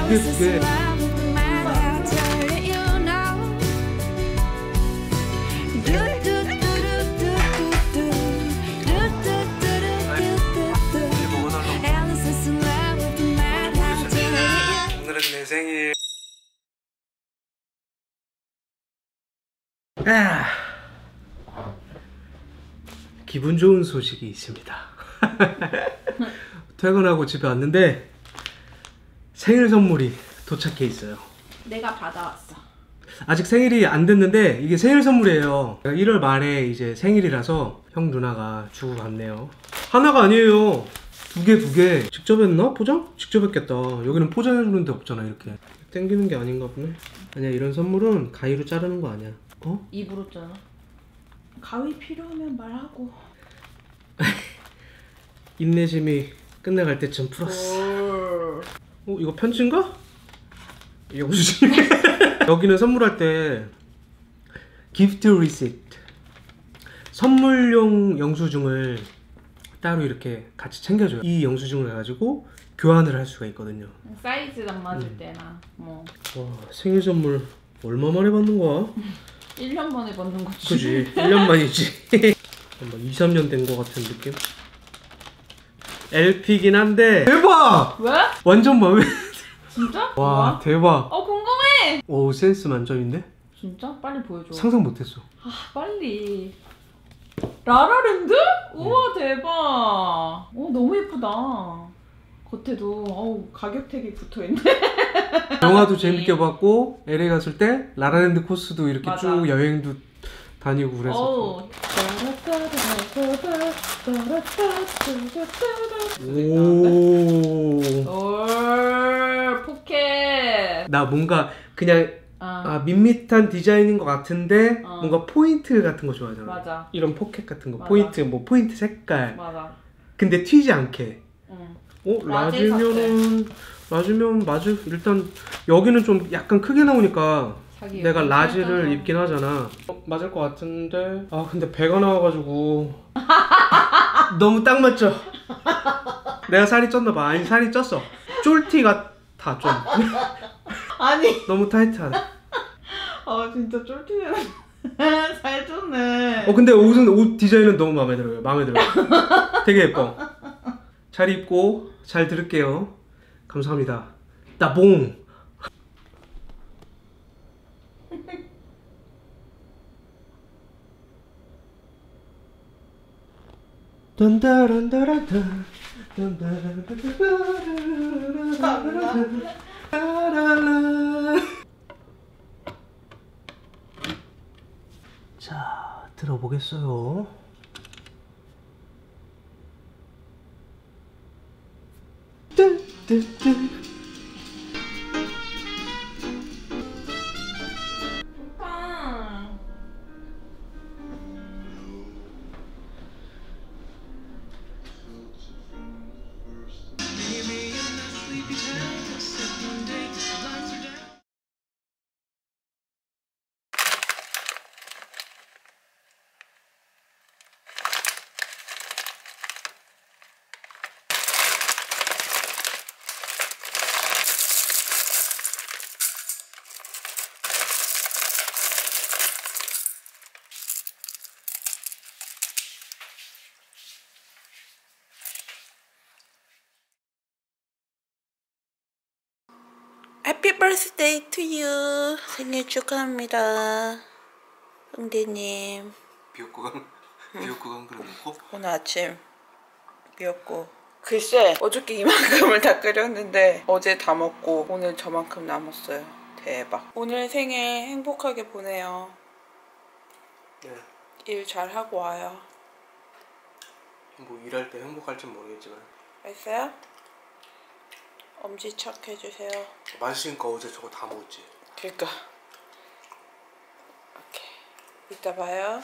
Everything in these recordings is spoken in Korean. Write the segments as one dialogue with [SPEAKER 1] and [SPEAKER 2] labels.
[SPEAKER 1] 두 개. 오늘은 내 생일. 기분 좋은 소식이 있습니다. 퇴근하고 집에 왔는데 생일 선물이 도착해 있어요.
[SPEAKER 2] 내가 받아왔어.
[SPEAKER 1] 아직 생일이 안 됐는데 이게 생일 선물이에요. 1월 말에 이제 생일이라서 형 누나가 주고 갔네요. 하나가 아니에요. 두 개. 직접 했나? 포장? 직접 했겠다. 여기는 포장해주는 데 없잖아. 이렇게 땡기는 게 아닌가 보네. 아니야, 이런 선물은 가위로 자르는 거 아니야. 어?
[SPEAKER 2] 입으로 잖아. 가위 필요하면 말하고.
[SPEAKER 1] 인내심이 끝나갈 때쯤 풀었어. 이거 편지인가? 이게 무슨 여기는 선물할 때 기프트 리시트, 선물용 영수증을 따로 이렇게 같이 챙겨줘요. 이 영수증을 가지고 교환을 할 수가 있거든요.
[SPEAKER 2] 사이즈랑 맞을 때나 뭐.
[SPEAKER 1] 와, 생일 선물 얼마 만에 받는 거야?
[SPEAKER 2] 1년 만에 받는 거지.
[SPEAKER 1] 그지? 1년 만이지. 2, 3년 된 거 같은 느낌? LP긴 한데 대박!
[SPEAKER 2] 왜?
[SPEAKER 1] 완전 마음에
[SPEAKER 2] 진짜?
[SPEAKER 1] 와,
[SPEAKER 2] 뭐야?
[SPEAKER 1] 대박.
[SPEAKER 2] 궁금해.
[SPEAKER 1] 오, 센스 만점인데?
[SPEAKER 2] 진짜? 빨리 보여줘.
[SPEAKER 1] 상상 못했어.
[SPEAKER 2] 아, 빨리. 라라랜드? 우와, 대박. 오, 너무 예쁘다. 겉에도 어우, 가격 태기 붙어있네.
[SPEAKER 1] 영화도 재밌게 봤고 LA 갔을 때 라라랜드 코스도 이렇게
[SPEAKER 2] 맞아.
[SPEAKER 1] 쭉 여행도 다니고 그랬었고. 오.
[SPEAKER 2] 포켓.
[SPEAKER 1] 나 뭔가 그냥 밋밋한 디자인인 것 같은데 뭔가 포인트 같은 거 좋아하잖아.
[SPEAKER 2] 맞아.
[SPEAKER 1] 이런 포켓 같은 거.
[SPEAKER 2] 맞아.
[SPEAKER 1] 포인트, 뭐 포인트 색깔.
[SPEAKER 2] 맞아.
[SPEAKER 1] 근데 튀지 않게.
[SPEAKER 2] 응.
[SPEAKER 1] 라지면 맞을. 일단 여기는 좀 약간 크게 나오니까 내가 라지를
[SPEAKER 2] 살잖아.
[SPEAKER 1] 입긴 하잖아. 맞을 것 같은데. 아, 근데 배가 나와가지고 너무 딱 맞죠? 내가 살이 쪘나 봐. 아니, 살이 쪘어. 쫄티 같아 좀.
[SPEAKER 2] 아니.
[SPEAKER 1] 너무 타이트하네.
[SPEAKER 2] 아, 진짜 쫄티네. 살 쪘네.
[SPEAKER 1] 근데 옷 디자인은 너무 마음에 들어요. 마음에 들어요. 되게 예뻐. 잘 입고 잘 들을게요. 감사합니다. 따봉. 자, 들어보겠어요.
[SPEAKER 3] Happy birthday to you. 생일 축하합니다. 응대님.
[SPEAKER 1] 미역국은 그려놓고
[SPEAKER 3] 오늘 아침 미역국. 글쎄, 어저께 이만큼을 다 끓였는데 어제 다 먹고 오늘 저만큼 남았어요. 대박. 오늘 생일 행복하게 보내요.
[SPEAKER 1] 네.
[SPEAKER 3] 일 잘하고 와요.
[SPEAKER 1] 뭐 일할 때 행복할진 모르겠지만.
[SPEAKER 3] 알았어요? 엄지척 해주세요.
[SPEAKER 1] 맛있으니까 어제 저거 다 먹었지.
[SPEAKER 3] 그니까. 오케이. 이따 봐요.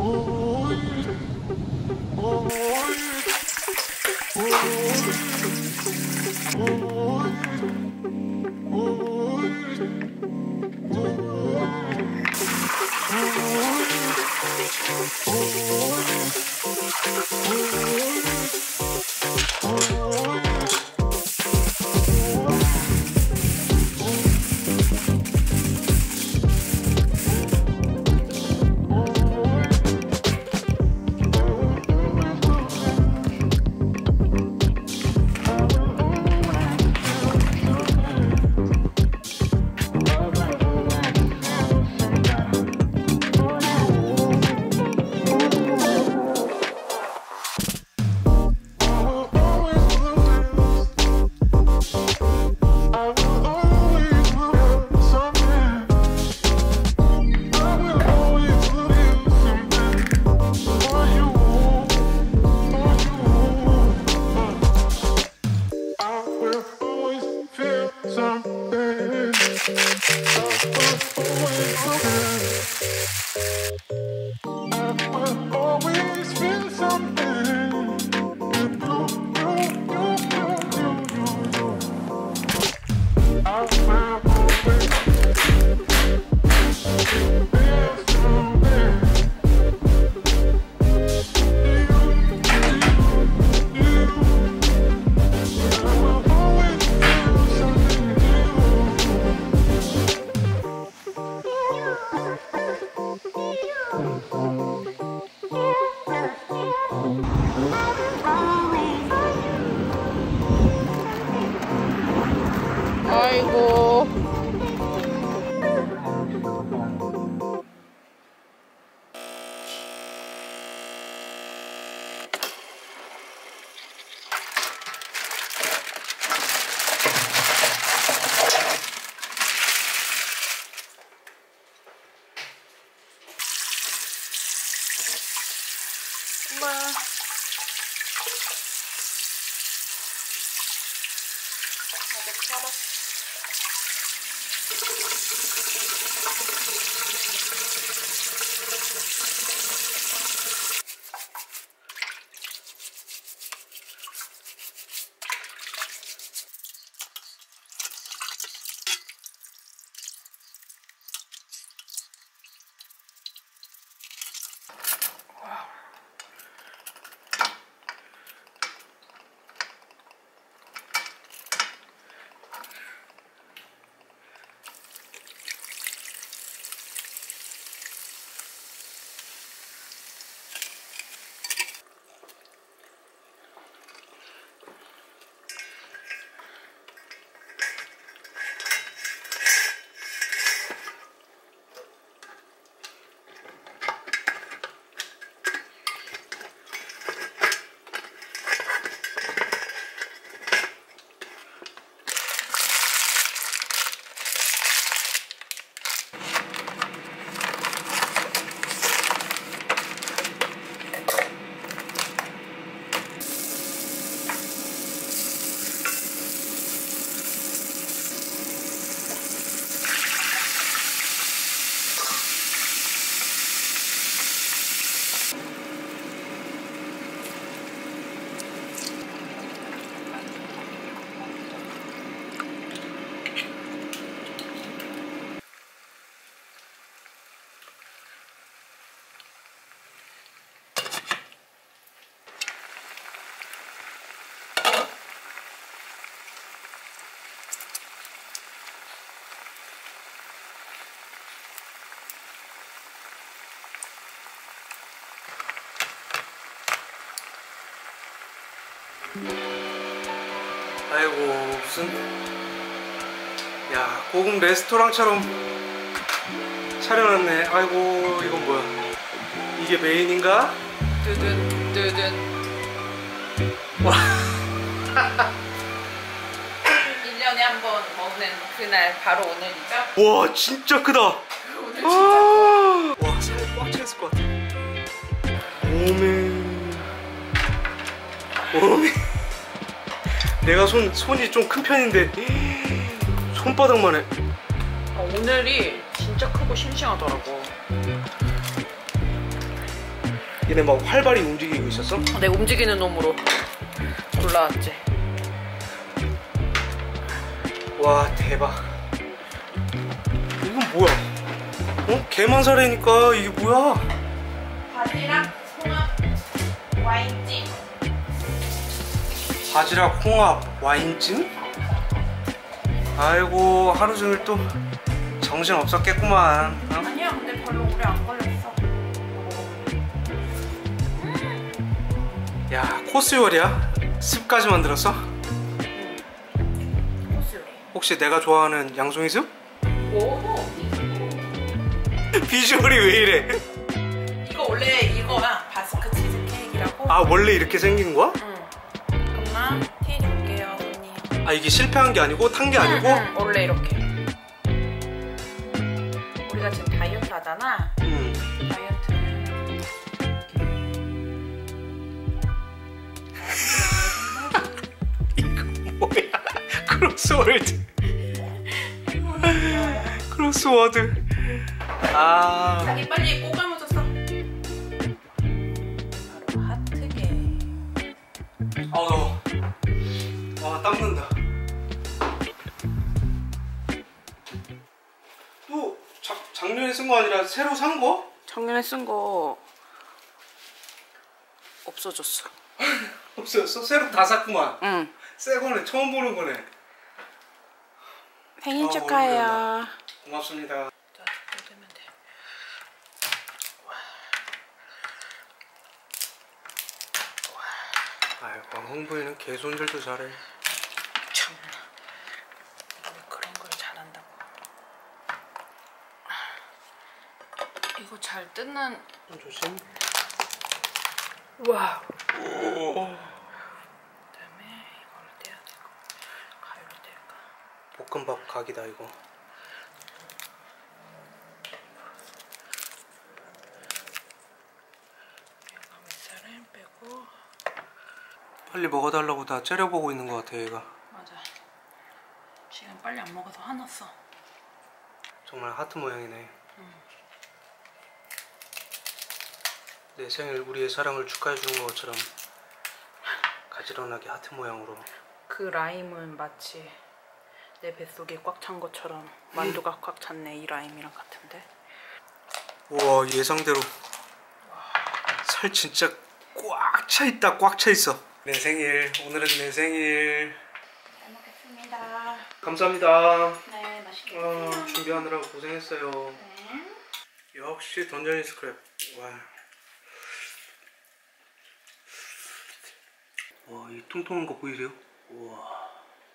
[SPEAKER 3] 아이고. 엄마. 아직 살았어.
[SPEAKER 1] 아이고 무슨 야 고급 레스토랑처럼 차려놨네. 아이고 이건 뭐야? 이게 메인인가?
[SPEAKER 3] 뜨든 뜨든.
[SPEAKER 1] 와
[SPEAKER 3] 1년에 한 번 먹는 그날 바로 오늘이죠?
[SPEAKER 1] 와 진짜 크다.
[SPEAKER 3] 오늘 진짜
[SPEAKER 1] 와 살 꽉 찼을 것 같아. 오메 내가 손이 좀 큰 편인데 손바닥만 해.
[SPEAKER 3] 오늘이 진짜 크고 싱싱하더라고.
[SPEAKER 1] 얘네 막 활발히 움직이고 있었어?
[SPEAKER 3] 내 움직이는 놈으로 올라왔지.
[SPEAKER 1] 와 대박. 이건 뭐야? 어? 게만살이니까 이게 뭐야?
[SPEAKER 3] 바지락 홍합 와인찜.
[SPEAKER 1] 바지락 홍합 와인찜? 아이고 하루 종일 또 정신 없었겠구만. 어?
[SPEAKER 3] 아니야, 근데 별로 오래 안 걸렸어.
[SPEAKER 1] 야 코스 요리야? 습까지 만들었어?
[SPEAKER 3] 코스 요리.
[SPEAKER 1] 혹시 내가 좋아하는 양송이 습?
[SPEAKER 3] 오.
[SPEAKER 1] 비주얼이 왜 이래?
[SPEAKER 3] 이거 원래 이거야. 바스크 치즈 케이크라고.
[SPEAKER 1] 아 원래 이렇게 생긴 거야?
[SPEAKER 3] 응. 잠깐만 티 줄게요, 언니.
[SPEAKER 1] 아 이게 실패한 게 아니고 탄 게 아니고?
[SPEAKER 3] 응, 원래 이렇게. 우리가 지금 다이어트 하잖아. 다이어트는
[SPEAKER 1] 뭐야? 크로스워드. 크로스워드. 아.
[SPEAKER 3] 자기 빨리 꼬감아줬어. 바로 하트게.
[SPEAKER 1] 아우 더워. 와 땀난다. 또 작년에 쓴 거 아니라 새로 산 거?
[SPEAKER 3] 작년에 쓴 거 없어졌어.
[SPEAKER 1] 없어졌어? 새로 다 샀구만.
[SPEAKER 3] 응.
[SPEAKER 1] 새 거네. 처음 보는 거네.
[SPEAKER 3] 생일
[SPEAKER 1] 아,
[SPEAKER 3] 축하해요.
[SPEAKER 1] 고맙습니다.
[SPEAKER 3] 자, 되면 돼.
[SPEAKER 1] 아이고 홍보이는 개손질도 잘해.
[SPEAKER 3] 참. 왜 그런 걸 잘한다고. 이거 잘 뜯는.
[SPEAKER 1] 조심.
[SPEAKER 3] 와.
[SPEAKER 1] 오.
[SPEAKER 3] 그다음에 이걸 떼야 되고. 가위로 뗄까?
[SPEAKER 1] 볶음밥 각이다 이거.
[SPEAKER 3] 가위살을 빼고.
[SPEAKER 1] 빨리 먹어달라고 다 째려보고 있는 것 같아 얘가.
[SPEAKER 3] 맞아. 지금 빨리 안 먹어서 화났어.
[SPEAKER 1] 정말 하트 모양이네. 내 생일 우리의 사랑을 축하해 주는 것처럼 가지런하게 하트 모양으로.
[SPEAKER 3] 그 라임은 마치 내 뱃속에 꽉 찬 것처럼 만두가 꽉 찼네. 이 라임이랑 같은데.
[SPEAKER 1] 우와 예상대로 살 진짜 꽉 차 있다. 꽉 차 있어. 내 생일 오늘은 내 생일.
[SPEAKER 3] 잘 먹겠습니다.
[SPEAKER 1] 감사합니다.
[SPEAKER 3] 네, 맛있게 드세요.
[SPEAKER 1] 준비하느라고 고생했어요.
[SPEAKER 3] 네.
[SPEAKER 1] 역시 던전이 스크랩. 와, 이 통통한 거 보이세요? 우와.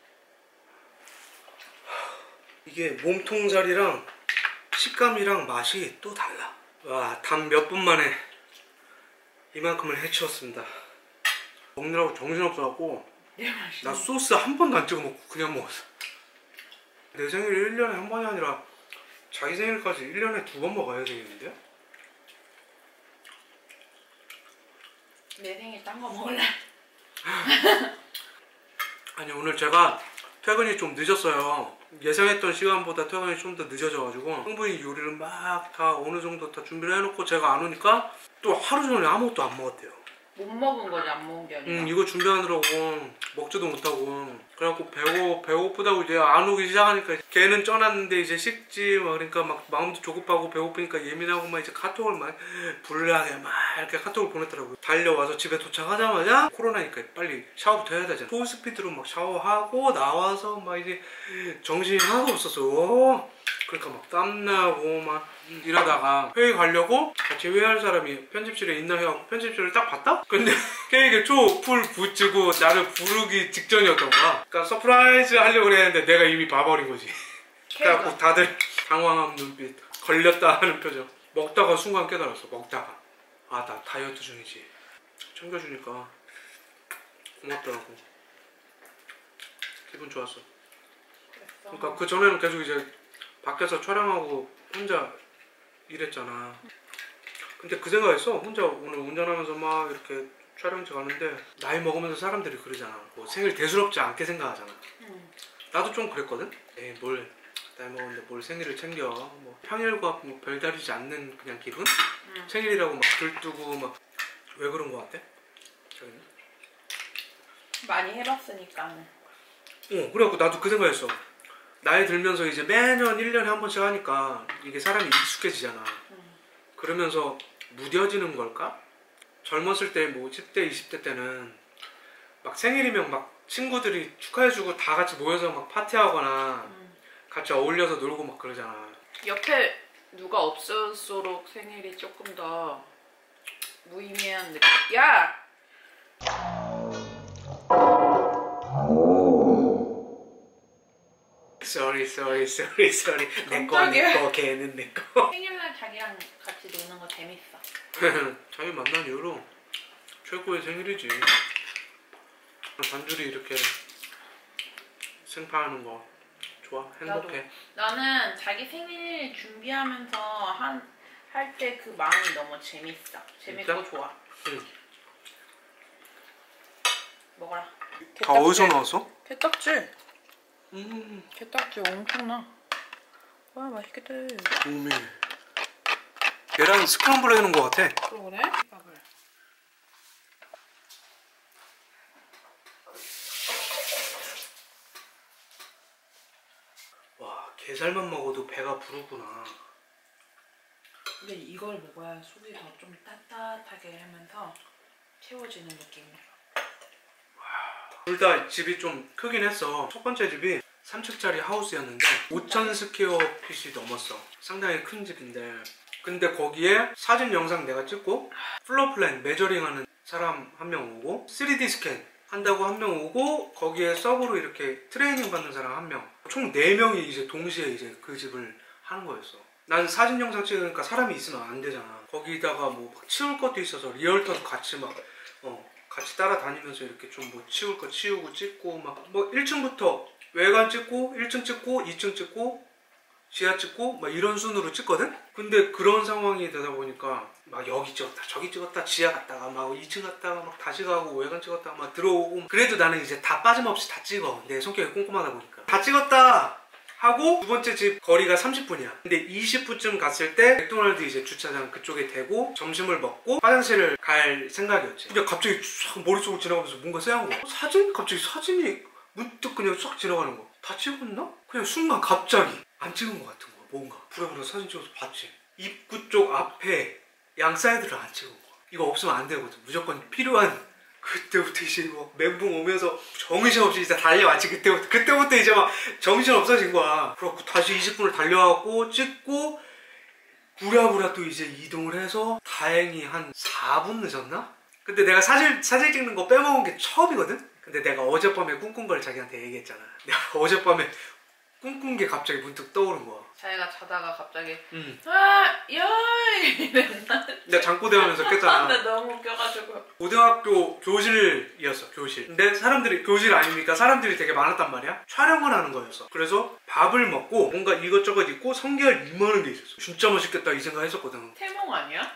[SPEAKER 1] 이게 몸통살이랑 식감이랑 맛이 또 달라. 와, 단 몇 분 만에 이만큼을 해치웠습니다. 먹느라고 정신없어갖고 나 소스 한 번도 안 찍어 먹고 그냥 먹었어. 내 생일이 1년에 한 번이 아니라 자기 생일까지 1년에 2번 먹어야 되겠는데?
[SPEAKER 3] 내 생일 딴 거 먹을래?
[SPEAKER 1] 아니 오늘 제가 퇴근이 좀 늦었어요. 예상했던 시간보다 퇴근이 좀 더 늦어져가지고 흥분이 요리를 막 다 어느 정도 다 준비를 해놓고 제가 안 오니까 또 하루 종일 아무것도 안 먹었대요.
[SPEAKER 3] 못 먹은 거지, 안 먹은 게 아니라.
[SPEAKER 1] 이거 준비하느라고 먹지도 못하고 그래갖고 배고프다고 이제 안 오기 시작하니까 걔는 쪄놨는데 이제 식지 막 그러니까 막 마음도 조급하고 배고프니까 예민하고 막 이제 카톡을 막 불나게 막 이렇게 카톡을 보냈더라고요. 달려와서 집에 도착하자마자 코로나니까 빨리 샤워부터 해야 되잖아. 풀스피드로 막 샤워하고 나와서 막 이제 정신이 하나도 없었어. 그러니까 막 땀나고 막 이러다가 회의 가려고 같이 회의할 사람이 편집실에 있나 해갖고 편집실을 딱 봤다? 근데 케이크에 초풀 붙이고 나를 부르기 직전이었던 거야. 그러니까 서프라이즈 하려고 그랬는데 내가 이미 봐버린 거지. 그래갖고 다들 당황한 눈빛, 걸렸다 하는 표정. 먹다가 순간 깨달았어. 먹다가 아 나 다이어트 중이지. 챙겨주니까 고맙더라고. 기분 좋았어. 그러니까 그 전에는 계속 이제 밖에서 촬영하고 혼자 일했잖아. 근데 그 생각했어. 혼자 오늘 운전하면서 막 이렇게 촬영지 가는데 나이 먹으면서 사람들이 그러잖아. 뭐 생일 대수롭지 않게 생각하잖아. 나도 좀 그랬거든. 에이 뭘 나이 먹었는데 뭘 생일을 챙겨. 뭐 평일과 뭐 별다르지 않는 그냥 기분? 생일이라고 막 들뜨고 막 왜 그런 거 같아? 자기는?
[SPEAKER 3] 많이 해봤으니까.
[SPEAKER 1] 그래갖고 나도 그 생각했어. 나이 들면서 이제 매년 1년에 한 번씩 하니까 이게 사람이 익숙해지잖아. 그러면서 무뎌지는 걸까? 젊었을 때 뭐 10대, 20대 때는 막 생일이면 막 친구들이 축하해주고 다 같이 모여서 막 파티하거나 같이 어울려서 놀고 막 그러잖아.
[SPEAKER 3] 옆에 누가 없을수록 생일이 조금 더 무의미한 느낌. 야!
[SPEAKER 1] Sorry. 내거
[SPEAKER 3] 깜짝이야.
[SPEAKER 1] 걔는 내거.
[SPEAKER 3] 생일날 자기랑 같이 노는 거 재밌어.
[SPEAKER 1] 자기 만난 이후로 최고의 생일이지. 단둘이 이렇게 생파하는 거 좋아. 행복해.
[SPEAKER 3] 나는 자기 생일 준비하면서 할 때 그 마음이 너무 재밌어. 재밌고
[SPEAKER 1] 진짜?
[SPEAKER 3] 좋아.
[SPEAKER 1] 응.
[SPEAKER 3] 먹어라.
[SPEAKER 1] 다 어디서 나왔어?
[SPEAKER 3] 게딱지. 게딱지 엄청나. 와 맛있겠다.
[SPEAKER 1] 오메. 계란 스크램블 해놓은 거 같아.
[SPEAKER 3] 그러네. 밥을.
[SPEAKER 1] 와, 게살만 먹어도 배가 부르구나.
[SPEAKER 3] 근데 이걸 먹어야 속이 더 좀 따뜻하게 하면서 채워지는 느낌이야.
[SPEAKER 1] 둘 다 집이 좀 크긴 했어. 첫 번째 집이 3층짜리 하우스였는데 5,000 스퀘어 핏이 넘었어. 상당히 큰 집인데 근데 거기에 사진 영상 내가 찍고 플로어 플랜 메저링하는 사람 한 명 오고 3D 스캔 한다고 한 명 오고 거기에 서브로 이렇게 트레이닝 받는 사람 한 명, 총 4명이 이제 동시에 이제 그 집을 하는 거였어. 난 사진 영상 찍으니까 사람이 있으면 안 되잖아. 거기다가 뭐 치울 것도 있어서 리얼터도 같이 막 같이 따라다니면서 이렇게 좀 뭐 치울 거 치우고 찍고 막 뭐 1층부터 외관 찍고 1층 찍고 2층 찍고 지하 찍고 막 이런 순으로 찍거든? 근데 그런 상황이 되다 보니까 막 여기 찍었다 저기 찍었다 지하 갔다가 막 2층 갔다가 막 다시 가고 외관 찍었다가 막 들어오고. 그래도 나는 이제 다 빠짐없이 다 찍어. 내 성격이 꼼꼼하다 보니까 다 찍었다 하고 두 번째 집 거리가 30분이야. 근데 20분쯤 갔을 때 맥도날드 이제 주차장 그쪽에 대고 점심을 먹고 화장실을 갈 생각이었지. 근데 갑자기 싹 머릿속으로 지나가면서 뭔가 쎄한 거. 사진? 갑자기 사진이 문득 그냥 싹 지나가는 거. 다 찍었나? 그냥 순간 갑자기 안 찍은 거 같은 거. 뭔가 부랴부랴 사진 찍어서 봤지. 입구 쪽 앞에 양 사이드를 안 찍은 거. 이거 없으면 안 되거든. 무조건 필요한. 그때부터 이제 뭐 멘붕 오면서 정신없이 이제 달려왔지. 그때부터 이제 막 정신 없어진 거야. 그래갖고 다시 20분을 달려왔고 찍고 부랴부랴 또 이제 이동을 해서 다행히 한 4분 늦었나? 근데 내가 사진 찍는 거 빼먹은 게 처음이거든? 근데 내가 어젯밤에 꿈꾼 걸 자기한테 얘기했잖아. 내가 어젯밤에 꿈꾼 게 갑자기 문득 떠오른 거야.
[SPEAKER 3] 자기가 자다가 갑자기
[SPEAKER 1] 야!
[SPEAKER 3] 이랬나?
[SPEAKER 1] 내가 잠꼬대하면서 깼잖아.
[SPEAKER 3] 근데 너무 웃겨가지고.
[SPEAKER 1] 고등학교 교실이었어. 교실. 근데 사람들이 교실 아닙니까? 사람들이 되게 많았단 말이야. 촬영을 하는 거였어. 그래서 밥을 먹고 뭔가 이것저것 있고 성게알 이만한 게 있었어. 진짜 맛있겠다 이 생각 했었거든.
[SPEAKER 3] 태몽 아니야?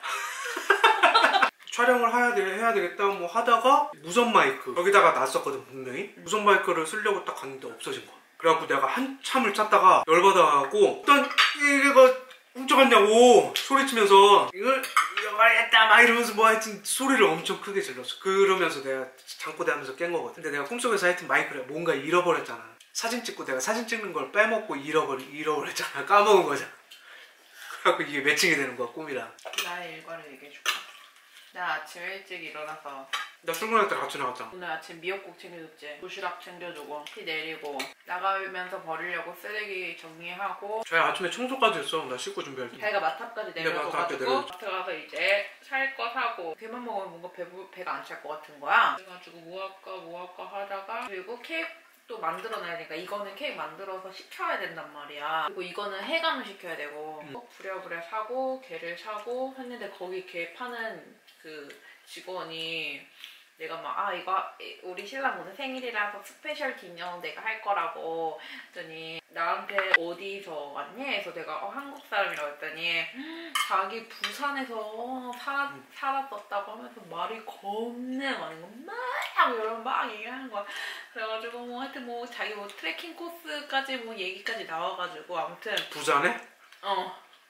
[SPEAKER 1] 촬영을 해야 되겠다 뭐 하다가 무선 마이크 여기다가 놨었거든 분명히. 무선 마이크를 쓰려고 딱 갔는데 없어진 거야. 그래갖고 내가 한참을 찾다가 열받아갖고 어떤 이거 훔쳐갔냐고 소리치면서 이걸 잊어버렸다 막 이러면서 뭐 하여튼 소리를 엄청 크게 질렀어. 그러면서 내가 잠꼬대하면서 깬 거거든. 근데 내가 꿈속에서 하여튼 마이크를 뭔가 잃어버렸잖아. 사진 찍고 내가 사진 찍는 걸 빼먹고 잃어버렸잖아. 까먹은 거잖아. 그래갖고 이게 매칭이 되는 거야 꿈이랑.
[SPEAKER 3] 나의 일과를 얘기해줄까? 나 아침 일찍 일어나서
[SPEAKER 1] 나 출근할 때 같이 나갔잖아.
[SPEAKER 3] 오늘 아침 미역국 챙겨줬지. 도시락 챙겨주고 피 내리고 나가면서 버리려고 쓰레기 정리하고
[SPEAKER 1] 저희 아침에 청소까지 했어. 나 씻고 준비할 때.
[SPEAKER 3] 자기가 마탑까지
[SPEAKER 1] 네, 마트 앞에
[SPEAKER 3] 내려가가지고 마트 가서 이제 살 거 사고 걔만 먹으면 뭔가 배가 안 찰 것 같은 거야. 그래가지고 뭐 할까 하다가 그리고 케이크도 만들어놔야 되니까 이거는 케이크 만들어서 식혀야 된단 말이야. 그리고 이거는 해감을 시켜야 되고 부랴부랴 사고 걔를 사고 했는데 거기 걔 파는 그 직원이 내가 막 이거 우리 신랑 오늘 생일이라서 스페셜 디너 내가 할 거라고 했더니 나한테 어디서 왔니? 해서 내가 한국 사람이라고 했더니 자기 부산에서 살았었다고 하면서 말이 겁내 많은 거 막 이런 막 얘기하는 거야. 그래가지고 뭐 하여튼 뭐 자기 뭐 트레킹 코스까지 뭐 얘기까지 나와가지고 아무튼
[SPEAKER 1] 부산에?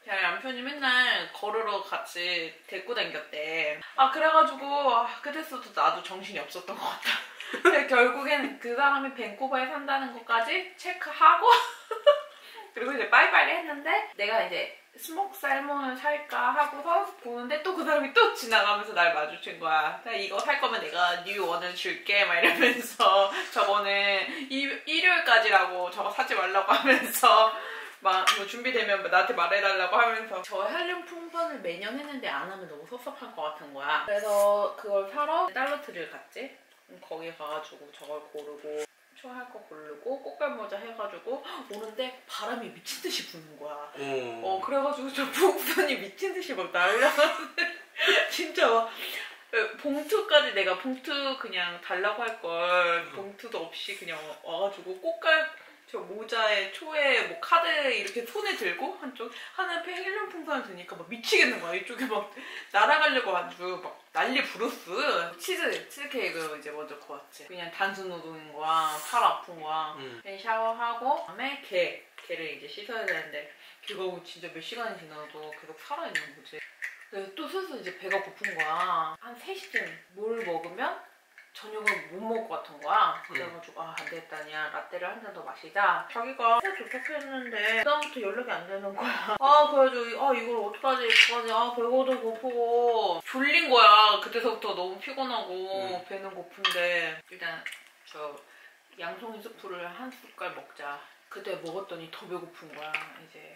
[SPEAKER 3] 그냥 남편이 맨날 걸으러 같이 데리고 다녔대. 아 그래가지고 그때부터 나도 정신이 없었던 것 같아. 근데 결국엔 그 사람이 밴쿠버에 산다는 것까지 체크하고 그리고 이제 빠이빠이 했는데 내가 이제 스모크 살몬을 살까 하고서 보는데 또 그 사람이 또 지나가면서 날 마주친 거야. 이거 살 거면 내가 뉴 원을 줄게 막 이러면서 저거는 일요일까지라고 저거 사지 말라고 하면서 막 뭐 준비되면 나한테 말해달라고 하면서 저 헬륨 풍선을 매년 했는데 안 하면 너무 섭섭할 것 같은 거야. 그래서 그걸 사러 달러트리를 갔지. 거기 가가지고 저걸 고르고 할 거 고르고 꽃갈모자 해가지고 오는데 바람이 미친 듯이 부는 거야. 그래가지고 저 풍선이 미친 듯이 막 날라가는데 진짜 막 봉투까지 내가 봉투 그냥 달라고 할 걸 봉투도 없이 그냥 와가지고 저 모자에 초에 뭐 카드 이렇게 손에 들고 한쪽 하는 헬륨 풍선을 드니까 막 미치겠는 거야. 이쪽에 막 날아가려고 아주 막 난리 부르스. 치즈케이크 이제 먼저 구웠지. 그냥 단순 노동인 거야. 팔 아픈 거야. 그냥 샤워하고 그다음에 게를 이제 씻어야 되는데 걔가 진짜 몇 시간이 지나도 계속 살아있는 거지. 그래서 또 슬슬 이제 배가 고픈 거야. 한 3시쯤 뭘 먹으면 저녁을 못 먹을 것 같은 거야. 그래가지고 안 되겠다, 그냥 라떼를 한 잔 더 마시자. 자기가 도착했는데 그다음부터 연락이 안 되는 거야. 그래가지고 이걸 어떡하지 배고도 고프고 졸린 거야. 그때서부터 너무 피곤하고 배는 고픈데 일단 저 양송이 스프를 한 숟갈 먹자. 그때 먹었더니 더 배고픈 거야. 이제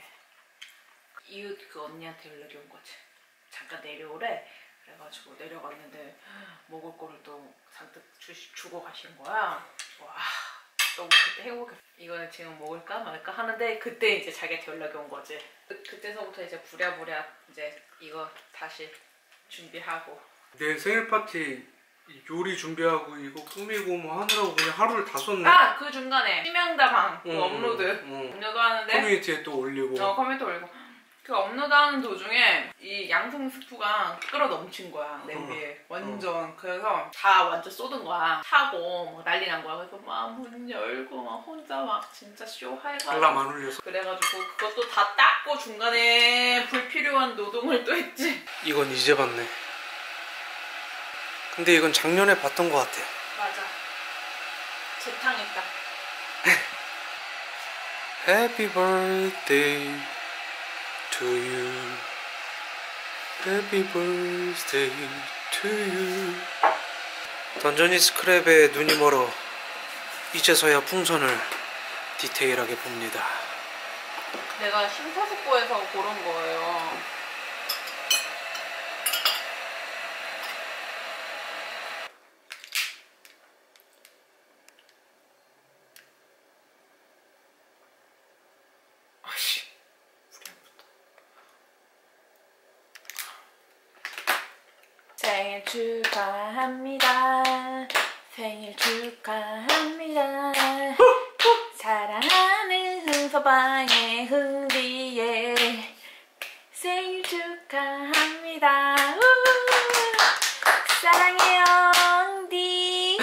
[SPEAKER 3] 이웃 그 언니한테 연락이 온 거지. 잠깐 내려오래. 그래가지고 내려갔는데 먹을 거를 또 잔뜩 주고 가신 거야. 와, 너무 그때 행복했어. 이거는 지금 먹을까 말까 하는데 그때 이제 자기한테 연락이 온 거지. 그때서부터 이제 부랴부랴 이제 이거 다시 준비하고.
[SPEAKER 1] 내 생일 파티 요리 준비하고 이거 꾸미고 뭐 하느라고 그냥 하루를 다 썼네.
[SPEAKER 3] 그 중간에 심양다방 업로드 하는데
[SPEAKER 1] 커뮤니티에 또 올리고.
[SPEAKER 3] 커뮤니티 올리고. 그 업로드하는 도중에 이 양송 스프가 끓어 넘친 거야, 냄비에. 완전. 그래서 다 완전 쏟은 거야. 타고 막 난리 난 거야. 그래서 막 문 열고 막 혼자 막 진짜 쇼 해가지고.
[SPEAKER 1] 알람 안 울려서.
[SPEAKER 3] 그래가지고 그것도 다 닦고 중간에 불필요한 노동을 또 했지.
[SPEAKER 1] 이건 이제 봤네. 근데 이건 작년에 봤던 것 같아.
[SPEAKER 3] 맞아. 재탕했다.
[SPEAKER 1] Happy birthday to you. Happy birthday to you. 던전이 스크랩에 눈이 멀어 이제서야 풍선을 디테일하게 봅니다.
[SPEAKER 3] 내가 심사숙고해서 고른 거예요. 생일 축하합니다. 생일 축하합니다. 사랑하는 흥서방의 흥디의 생일 축하합니다. 사랑해요, 흥디.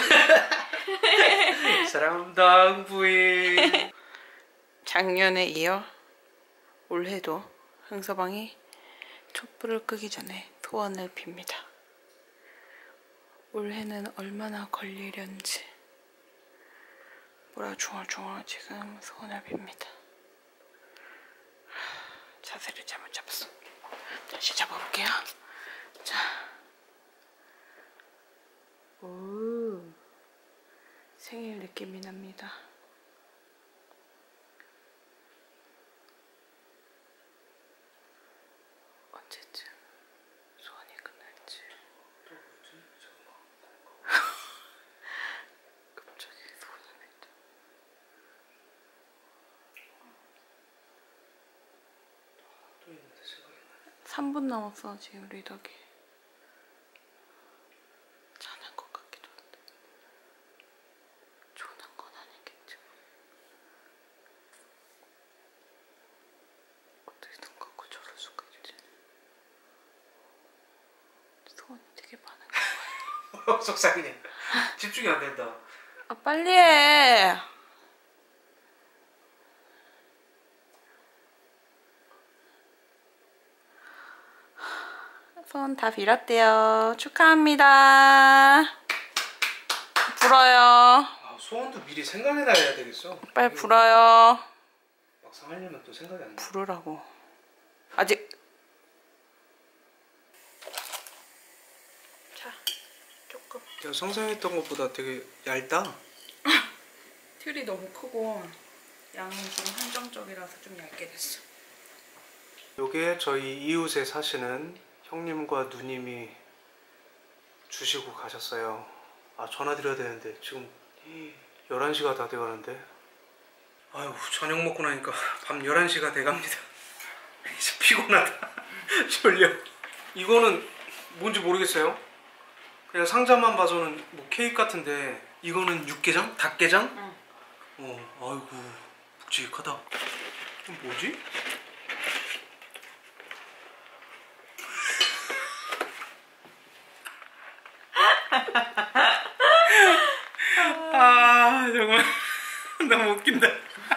[SPEAKER 1] 사랑합니다, 부인.
[SPEAKER 3] 작년에 이어 올해도 흥서방이 촛불을 끄기 전에 소원을 빕니다. 올해는 얼마나 걸리련지 뭐라 중얼중얼 지금 소원을 빕니다. 자세를 잘못 잡았어. 다시 잡아볼게요. 자, 오, 생일 느낌이 납니다. 언제쯤 소원이 끝날지. 갑자기 소원을 냈다. 3분 남았어 지금 리더기. 자는 것 같기도 한데 조는 건 아니겠죠. 어떻게 눈 감고 저럴 수가 있지. 소원이 되게 많은 거야.
[SPEAKER 1] 속상해. 집중이 안 된다.
[SPEAKER 3] 빨리 해. 손 다 빌었대요. 축하합니다. 불어요.
[SPEAKER 1] 아, 소원도 미리 생각해놔야 되겠어.
[SPEAKER 3] 빨리 불어요.
[SPEAKER 1] 막상 하려면 또 생각이 안 나.
[SPEAKER 3] 부르라고. 아직. 자, 조금.
[SPEAKER 1] 내가 상상했던 것보다 되게 얇다.
[SPEAKER 3] 틀이 너무 크고 양은 좀 한정적이라서 좀 얇게 됐어.
[SPEAKER 1] 요게 저희 이웃에 사시는 형님과 누님이 주시고 가셨어요. 아, 전화 드려야 되는데 지금 11시가 다 돼가는데. 아유, 저녁 먹고 나니까 밤 11시가 돼갑니다. 이제 피곤하다. 졸려. 이거는 뭔지 모르겠어요. 그냥 상자만 봐서는 뭐 케이크 같은데, 이거는 육개장? 닭게장?
[SPEAKER 3] 응.
[SPEAKER 1] 아이고 묵직하다. 이건 뭐지? 아, 정말 너무 웃긴다.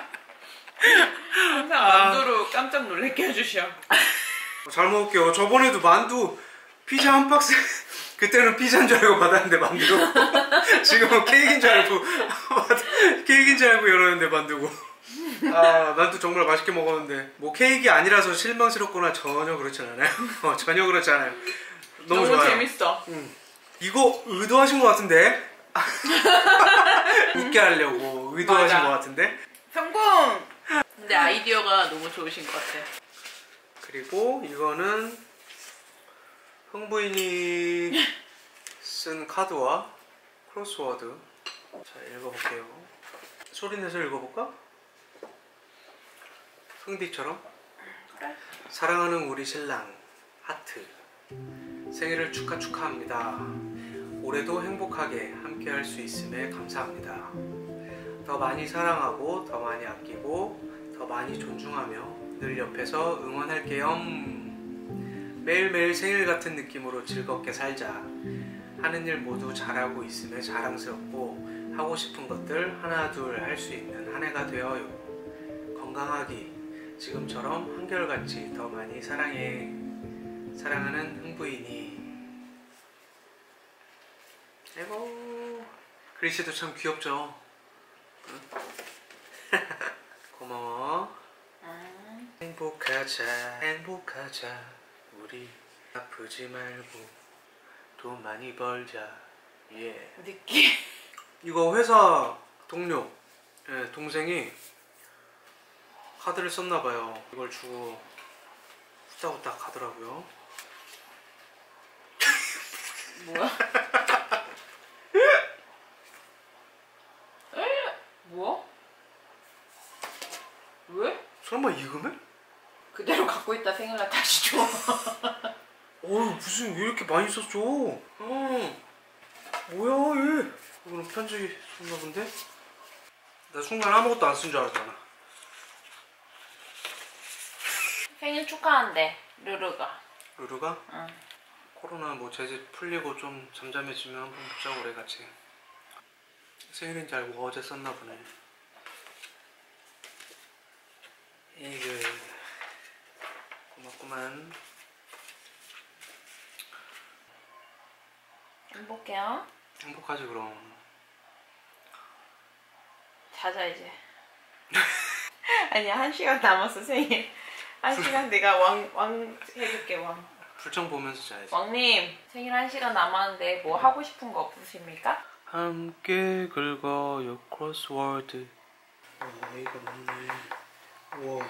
[SPEAKER 3] 항상 만두로 깜짝 놀래게 해주셔.
[SPEAKER 1] 잘 먹을게요. 저번에도 만두 피자 한 박스 그때는 피자인 줄 알고 받았는데 만두고 지금은 케이크인 줄 알고 케이크인 줄 알고 열었는데 만두고. 아, 만두 정말 맛있게 먹었는데 뭐 케이크 아니라서 실망스럽거나 전혀 그렇진 않아요. 전혀 그렇지 않아요. 너무 좋아요.
[SPEAKER 3] 재밌어.
[SPEAKER 1] 이거 의도하신 것 같은데? 웃게 하려고 의도하신
[SPEAKER 3] 맞아.
[SPEAKER 1] 것 같은데?
[SPEAKER 3] 성공! 근데 아이디어가 너무 좋으신 것 같아.
[SPEAKER 1] 그리고 이거는 흥부인이 쓴 카드와 크로스워드. 자, 읽어볼게요. 소리 내서 읽어볼까? 흥디처럼.
[SPEAKER 3] 그래.
[SPEAKER 1] 사랑하는 우리 신랑 하트, 생일을 축하합니다. 올해도 행복하게 함께 할 수 있음에 감사합니다. 더 많이 사랑하고 더 많이 아끼고 더 많이 존중하며 늘 옆에서 응원할게요. 매일매일 생일 같은 느낌으로 즐겁게 살자. 하는 일 모두 잘하고 있음에 자랑스럽고 하고 싶은 것들 하나 둘 할 수 있는 한 해가 되어요. 건강하기 지금처럼 한결같이 더 많이 사랑해. 사랑하는 흥부인이. 아이고, 글씨도 참 귀엽죠? 응? 고마워. 행복하자 행복하자 우리 아프지 말고 돈 많이 벌자. 예.
[SPEAKER 3] 느낌.
[SPEAKER 1] 이거 회사 동료, 예, 동생이 카드를 썼나봐요. 이걸 주고 후딱후딱 가더라고요.
[SPEAKER 3] 뭐야? 뭐야? 왜?
[SPEAKER 1] 설마 이금해?
[SPEAKER 3] 그대로 갖고 있다 생일날 다시 줘.
[SPEAKER 1] 무슨 왜 이렇게 많이 썼죠? 뭐야 얘? 이거는 편지 썼나 본데? 나 순간 아무것도 안 쓴 줄 알았잖아.
[SPEAKER 3] 생일 축하한대 루루가.
[SPEAKER 1] 루루가?
[SPEAKER 3] 응.
[SPEAKER 1] 코로나 뭐 제재 풀리고 좀 잠잠해지면 한번 보자고 그래 같이. 생일인 줄 알고 어제 썼나 보네. 이그 고맙구만.
[SPEAKER 3] 행복해요.
[SPEAKER 1] 행복하지 그럼.
[SPEAKER 3] 자자 이제. 아니야 1시간 남았어 생일. 1시간 내가 왕 해줄게 왕.
[SPEAKER 1] 불청 보면서 자야지.
[SPEAKER 3] 왕님 생일 1시간 남았는데 뭐 하고 싶은 거 없으십니까?
[SPEAKER 1] 함께 긁어요 크로스워드. 이거 맞네. 우와.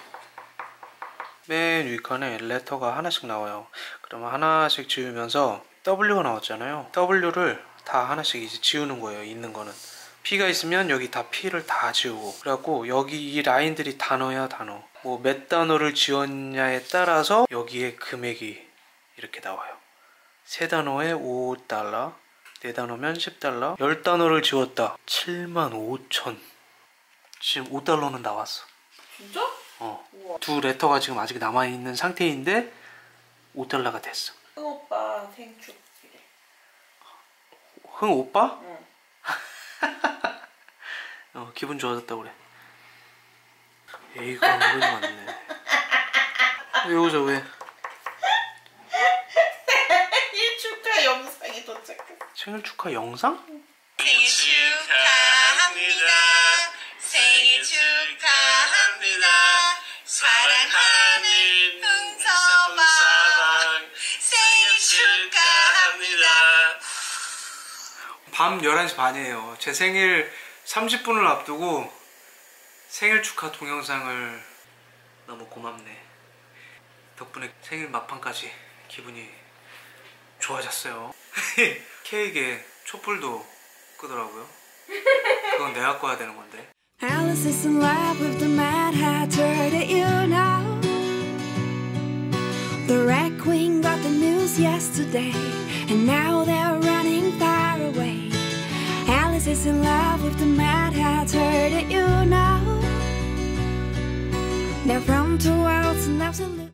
[SPEAKER 1] 맨 위칸에 레터가 하나씩 나와요. 그러면 하나씩 지우면서 W가 나왔잖아요. W를 다 하나씩 이제 지우는 거예요. 있는 거는 P가 있으면 여기 다 P를 다 지우고, 그래갖고 여기 이 라인들이 단어야 단어. 뭐 몇 단어를 지웠냐에 따라서 여기에 금액이 이렇게 나와요. 3단어에 $5, 4단어면 $10, 10단어를 지웠다 75,000. 지금 $5는 나왔어.
[SPEAKER 3] 진짜? 우와.
[SPEAKER 1] 두 레터가 지금 아직 남아있는 상태인데 $5가 됐어.
[SPEAKER 3] 흥 오빠 생축 이래.
[SPEAKER 1] 흥 오빠?
[SPEAKER 3] 응.
[SPEAKER 1] 기분 좋아졌다고 그래. 에이가 은근히 많네. 왜 웃어 왜? 생일 축하 영상?
[SPEAKER 4] 생일 축하합니다. 생일 축하합니다. 사랑하는 흥서방 생일 축하합니다.
[SPEAKER 1] 밤 11시 반이에요. 제 생일 30분을 앞두고 생일 축하 동영상을 너무 고맙네. 덕분에 생일 막판까지 기분이 좋아졌어요. 케이크에 촛불도 끄더라고요. 그건 내가 꺼야 되는 건데.
[SPEAKER 5] Alice is in love with the Mad Hatter, did you know? The Red Queen got the news yesterday, and now they're running far away. Alice is in love with the Mad Hatter, did you know? They're from two worlds and absolutely